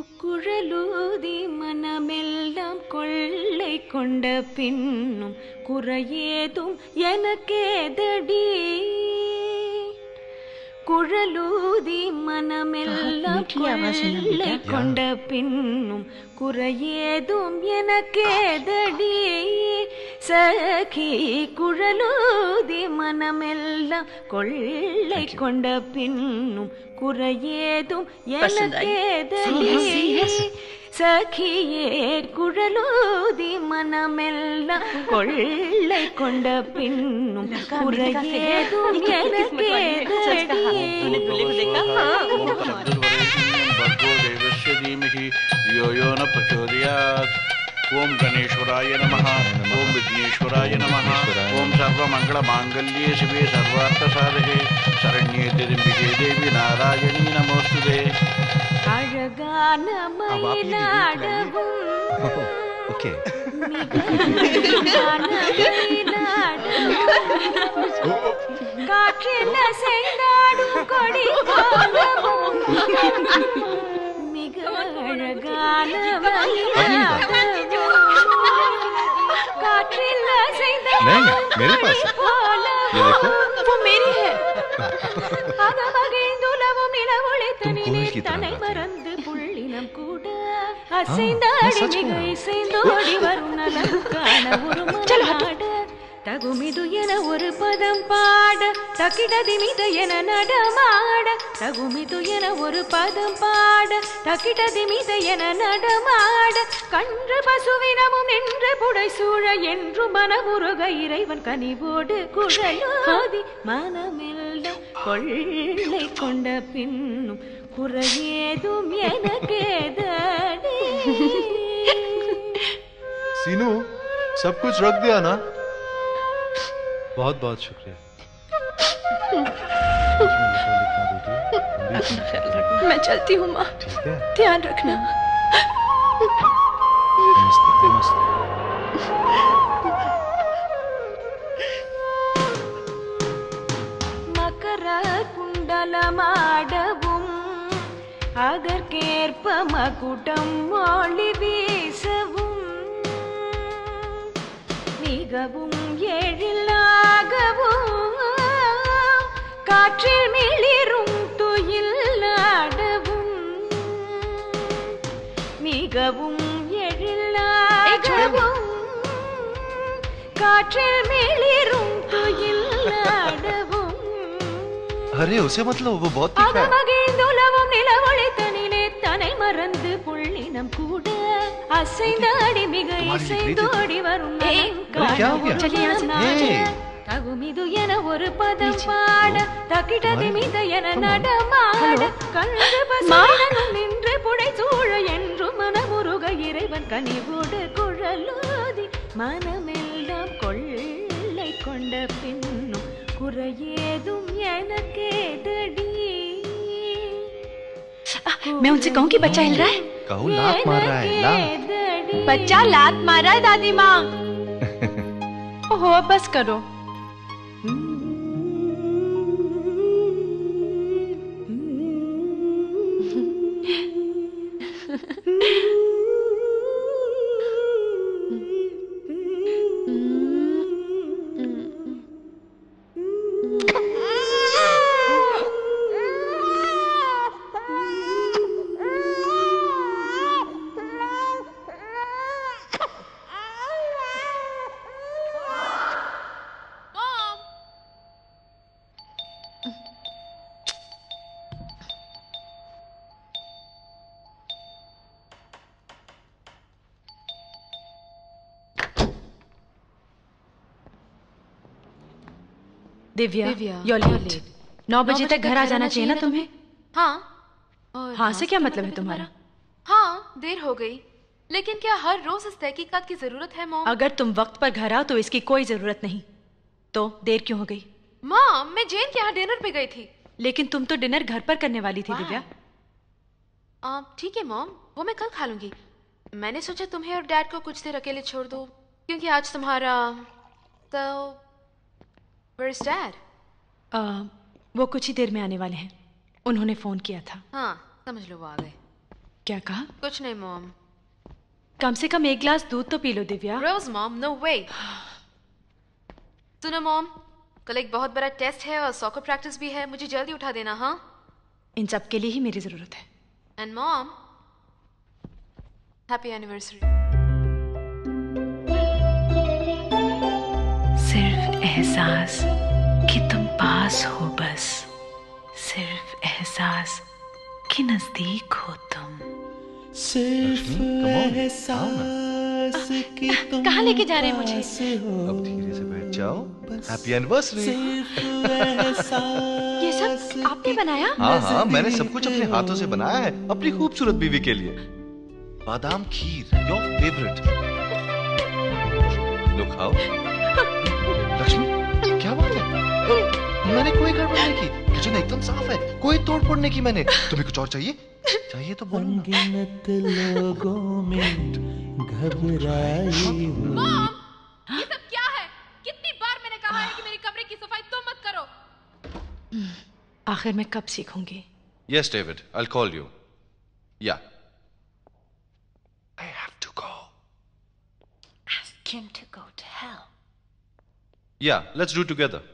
குழலூதி மனமெல்லாம் கொள்ளை கொண்ட பின்னும் குறையேதும் எனக்கேதடி. குழலூதி மனமெல்லாம் கொள்ளை கொண்ட பின்னும் குறையேதும் எனக்கேதடி. சகி குழலூதி மனமெல்லாம் கொள்ளை கொண்ட பின்னும் குறையேதும் எனக்கேதடி. சகியே குழலூதி மனமெல்லாம் கொள்ளை கொண்ட பின்னும் குறையேதும் எனக்கேதடி. ओम गणेश्वराय नमः। ओम विघ्नेश्वराय नमः। ओम सर्वमंगलमांगल्ये शिवे सर्वार्थसाधके शरण्ये त्र्यंबके देवी नारायणी नमोस्तुते। அழகான மயிலாடவும் காற்றில் செங்காடும் கொடி போலவும் மிக அழகான மயிலாடவும் காற்றில் செங்காடும் கொடி போலவும் वो मेरी है அகமகிழ்ந்துலவும் நிலவொளித்தனிலே தன்னை மறந்து புள்ளினம் கூட அசைந்தாடி மிக இசைந்தோடி வரும் நலம் காண ஒரு மனாட தகுமிது என ஒரு பதம் பாட தக்கிடதிமித என நடமாட தகுமிது என ஒரு பதம் பாட தக்கிடதிமித என நடமாட கன்று பசுவினமும் நின்று புடை சூழ என்று மனமுருக இறைவன் கனிவோடு குழலோதி மனமெல்லாம் கொள்ளை கொண்ட பின்னும் குறையேதும் எனக்கேதடி. सीनू सब कुछ रख दिया ना? बहुत बहुत शुक्रिया। मैं चलती हूँ माँ, ठीक है, ध्यान रखना। नमस्ते नमस्ते। மகர குண்டலமாடவும் அதற்கேற்ப மகுடம் மொழி வீசவும் மிகவும் எழிலாகவும் காற்றில் மிளிரும் துயில் நாடவும் மிகவும் எழிலாகவும் காற்றில் மிளிரும் துயில் நாடவும். अरे उसे मतलब वो बहुत तीखा है। அகமகிழ்ந்துலவும் நிலவொளித்தனிலே தன்னை மறந்து புள்ளினம் கூட அசைந்தாடி மிக இசைந்தோடி வரும் தகுமிது என ஒரு பதம் பாட தக்கிடதிமித என நடமாட கன்று பசுவினமும் நின்று புடை சூழ என்று மனமுருக இறைவன் கனிவோடு குழலோதி மனமெல்லாம் கொள்ளை கொண்ட பின்னும் குறையேதும் எனக்கேதடி. मैं उनसे कहूँ कि बच्चा हिल रहा है? कहूँ लात मार रहा है। लात बच्चा लात मार रहा है दादी माँ। ओहो बस करो। Divya, you're late. 9 बजे तक घर आ जाना चाहिए ना तुम्हें? हाँ। हाँ से क्या मतलब है तुम्हारा? हाँ देर हो गई, लेकिन क्या हर रोज इस तहकीकात की जरूरत है मॉम? अगर तुम वक्त पर घर आओ तो इसकी कोई जरूरत नहीं। तो देर क्यों हो गई? मॉम मैं जैन के यहाँ डिनर पे गई थी। लेकिन तुम तो डिनर घर पर करने वाली थी दिव्या। ठीक है मॉम, वो मैं कल खा लूंगी। मैंने सोचा तुम्हें और डैड को कुछ देर अकेले छोड़ दो, क्योंकि आज तुम्हारा तो Where's Dad? वो कुछ ही देर में आने वाले हैं। उन्होंने फोन किया था। हाँ समझ लो वो आ गए। क्या कहा? कुछ नहीं मॉम। कम से कम एक ग्लास दूध तो पी लो दिव्या। रोज मॉम, नो वे। सुनो मॉम, कल एक बहुत बड़ा टेस्ट है और सॉकर प्रैक्टिस भी है, मुझे जल्दी उठा देना। हाँ, इन सब के लिए ही मेरी जरूरत है। And mom, happy anniversary. सिर्फ एहसास कि तुम पास हो, बस सिर्फ एहसास कि नजदीक हो तुम। सिर्फ एहसास कि तुम कहाँ लेके जा रहे हैं मुझे? अब धीरे से बैठ जाओ। Happy anniversary. ये सब आपने बनाया? हाँ हाँ, मैंने सब कुछ अपने हाथों से बनाया है अपनी खूबसूरत बीवी के लिए। बादाम खीर, योर फेवरेट। लो खाओ। लक्ष्मी, क्या बात है? मैंने कोई गड़बड़ नहीं की, किचन एकदम साफ है, कोई तोड़फोड़ नहीं की मैंने। तुम्हें कुछ और चाहिए? चाहिए तो बोलो ना। लोगों में घबराई मॉम, ये सब क्या है? कितनी बार मैंने कहा है कि मेरी कमरे की सफाई तुम मत करो। आखिर मैं कब सीखूंगी? Yes, David, I'll call you. Yeah. I have to go. Ask him to go to hell. Yeah, let's do together.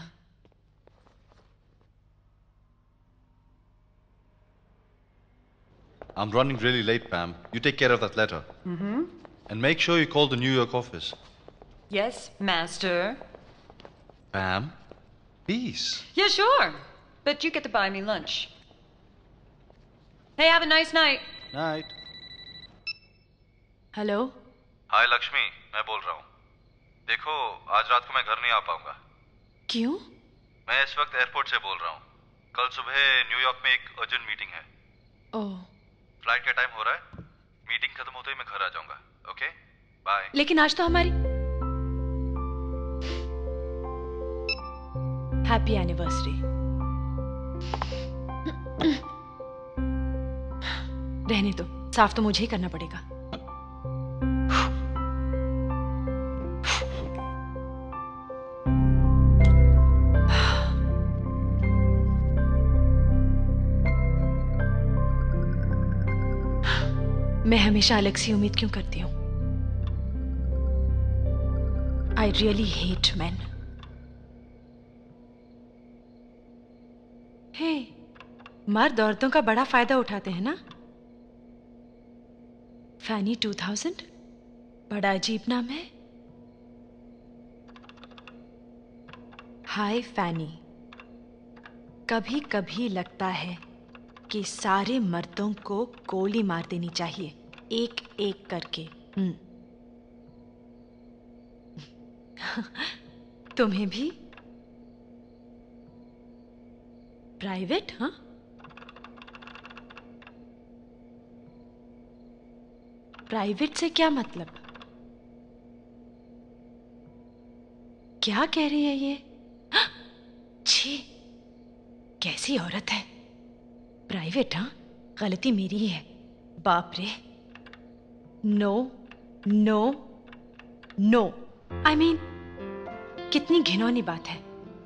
I'm running really late, Pam. You take care of that letter. Mm-hmm. And make sure you call the New York office. Yes, master. Pam, please. Yeah, sure. But you get to buy me lunch. Hey, have a nice night. Night. Hello. Hi Lakshmi, मैं बोल रहा हूँ। देखो, आज रात को मैं घर नहीं आ पाऊंगा। क्यों? मैं इस वक्त एयरपोर्ट से बोल रहा हूँ। कल सुबह न्यूयॉर्क में एक अर्जेंट मीटिंग है। ओह। फ्लाइट का टाइम हो रहा है। मीटिंग खत्म होते ही मैं घर आ जाऊंगा। Okay, bye. लेकिन आज तो हमारी हैप्पी एनिवर्सरी। रहने दो, साफ तो मुझे ही करना पड़ेगा। मैं हमेशा अलग सी उम्मीद क्यों करती हूँ? I really hate man. Hey, मर्द औरतों का बड़ा फायदा उठाते हैं ना? फैनी 2000, बड़ा अजीब नाम है। हाय फैनी, कभी कभी लगता है कि सारे मर्दों को गोली मार देनी चाहिए, एक एक करके। तुम्हें भी? प्राइवेट? हाँ, प्राइवेट से क्या मतलब? क्या कह रही है ये? छी, कैसी औरत है। प्राइवेट? हाँ, गलती मेरी ही है। बाप रे, no no no. I mean, कितनी घिनौनी बात है।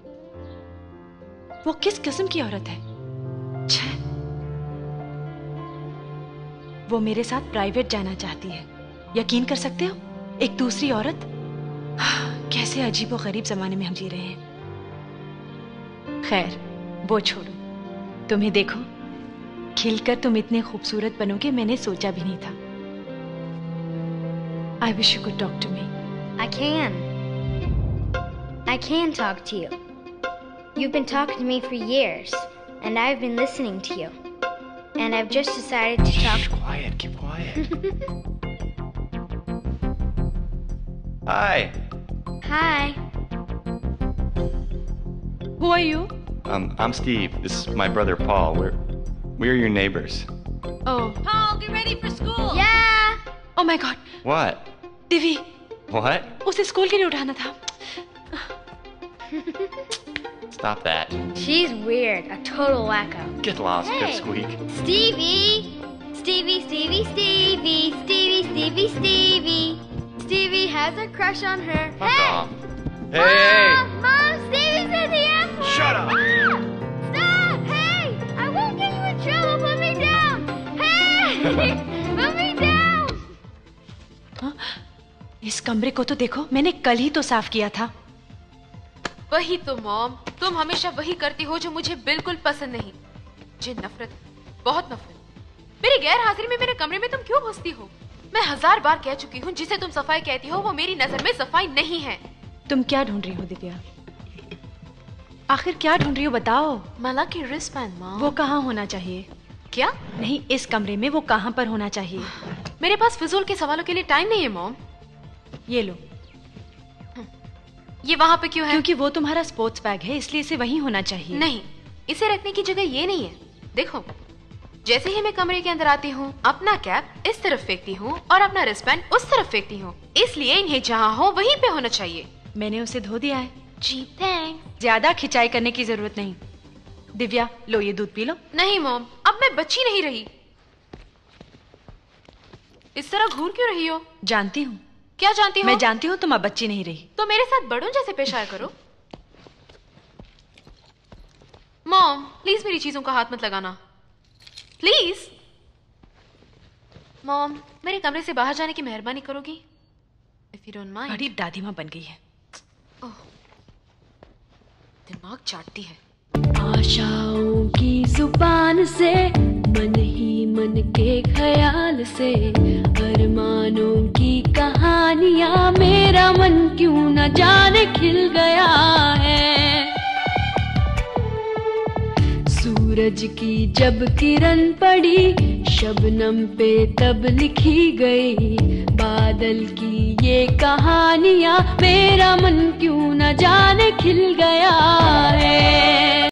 वो किस किस्म की औरत है? छे, वो मेरे साथ प्राइवेट जाना चाहती है। यकीन कर सकते हो, एक दूसरी औरत। कैसे अजीबो गरीब जमाने में हम जी रहे हैं। खैर, वो छोड़ो। तुम्हें देखो, खिलकर तुम इतने खूबसूरत बनोगे मैंने सोचा भी नहीं था। I wish you could talk to me. I can talk to you. You've been talking to me for years, and I've been listening to you. And I've just decided to talk. Shh, quiet, keep quiet. Hi. Hi. Who are you? I'm Steve. This is my brother Paul. We're your neighbors. Oh. Paul, get ready for school. Yeah. Oh my God. What? Divi, What? उसे school के लिए उठाना था। Stop that. She's weird. A total wacko. Get lost, Hey. Pipsqueak. Stevie. Stevie, Stevie, Stevie, Stevie, Stevie, Stevie. Stevie has a crush on her. Fuck Hey. off. Hey! Mom, Stevie's at the airport. Shut up! Stop! Hey! I won't get you in trouble. Put me down. Hey! Mummy down! हाँ? इस कमरे को तो देखो, मैंने कल ही तो साफ किया था। वही तो मॉम, तुम हमेशा वही करती हो जो मुझे बिल्कुल पसंद नहीं। मुझे नफरत, बहुत नफरत। मेरी गैर हाजिरी में मेरे कमरे में तुम क्यों घुसती हो? मैं 1000 बार कह चुकी हूँ, जिसे तुम सफाई कहती हो वो मेरी नजर में सफाई नहीं है। तुम क्या ढूंढ रही हो दिव्या? आखिर क्या ढूंढ रही हो बताओ? माला की रिस्टबैंड मॉम। वो कहाँ होना चाहिए? क्या? नहीं, इस कमरे में वो कहाँ पर होना चाहिए? मेरे पास फिजूल के सवालों के लिए टाइम नहीं है मॉम। ये लो। ये वहाँ पे क्यों है? क्योंकि वो तुम्हारा स्पोर्ट्स बैग है, इसलिए इसे वहीं होना चाहिए। नहीं, इसे रखने की जगह ये नहीं है। देखो, जैसे ही मैं कमरे के अंदर आती हूँ, अपना कैप इस तरफ फेंकती हूँ और अपना रिस्टबैंड उस तरफ फेंकती हूँ, इसलिए इन्हें जहाँ हो वहीं पे होना चाहिए। मैंने उसे धो दिया है। जी थैंक्स। ज्यादा खिंचाई करने की जरूरत नहीं। दिव्या, लो ये दूध पी लो। नहीं मॉम, अब मैं बच्ची नहीं रही। इस तरह घूर क्यों रही हो? जानती हूँ। क्या जानती हो? मैं जानती हूँ तुम अब बच्ची नहीं रही। तो मेरे साथ बड़ों जैसे पेश आया करो। मॉम, प्लीज मेरी चीजों का हाथ मत लगाना, प्लीज। मॉम, मेरे कमरे से बाहर जाने की मेहरबानी करोगी? If you don't mind. बड़ी दादी माँ बन गई है। दिमाग चाटती है। आशाओं की जुबान से, मन ही मन के ख्याल से, अरमानों की कहानियां मेरा मन क्यों न जाने खिल गया है। सूरज की जब किरण पड़ी शबनम पे तब लिखी गई, बादल की ये कहानियां मेरा मन क्यों न जाने खिल गया है।